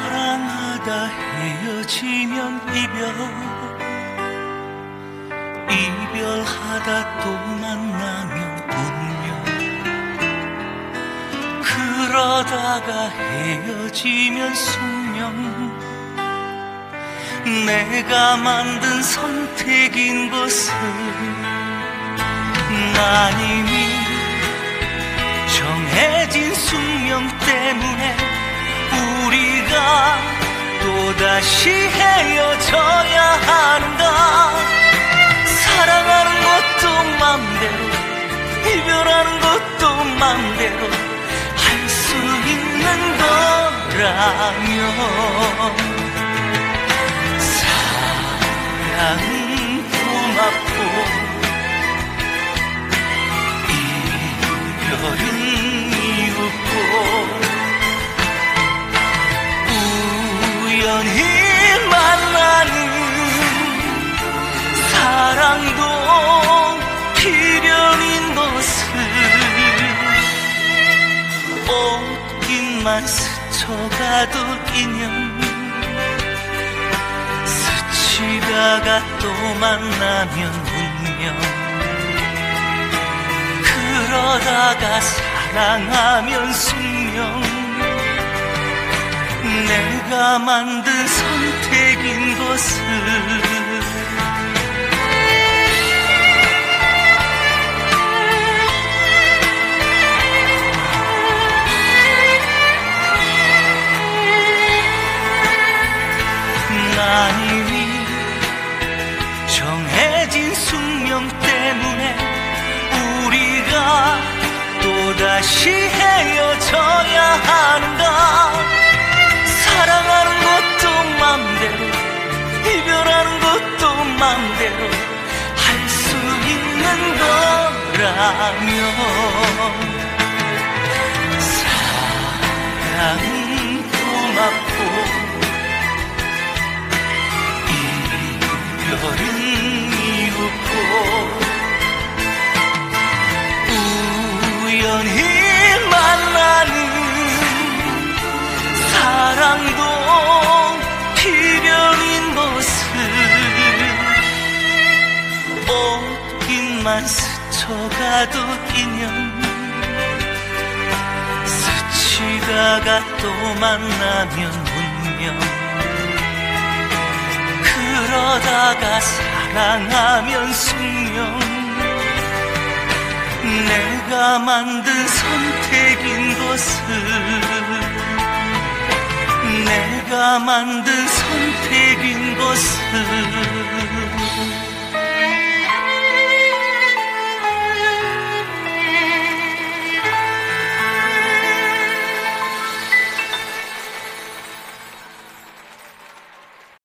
사랑하다 헤어지면 이별하다 또 만나면 운명, 그러다가 헤어지면 숙명. 내가 만든 선택인 것을 난 이미 정해진 숙명 때문에 우리가 또다시 헤어져야 하는가. 사랑하는 것도 맘대로, 이별하는 것도 맘대로 할 수 있는 거라면 사랑은 고맙고 이별은 이웃고 우연히 만나는 사랑도 필연인 것을 옷깃만 스쳐가도 인연, 스치다가 또 만나면 운명, 그러다가 사랑하면 숙명. 내가 만든 선택인 것을 난 이미 정해진 숙명 때문에 우리가 또다시 헤어져야 하는가. 사랑하는 것도 맘대로, 이별하는 것도 맘대로 할 수 있는 거라면 사랑은 고맙고 이별은 이웃고 우연히 만나는 사랑도 필연인 것을 옷깃만 스쳐가도 인연, 스치다가 또 만나면 운명, 그러다가 사랑하면 숙명. 내가 만든 선택인 것을 내가 만든 선택인 것을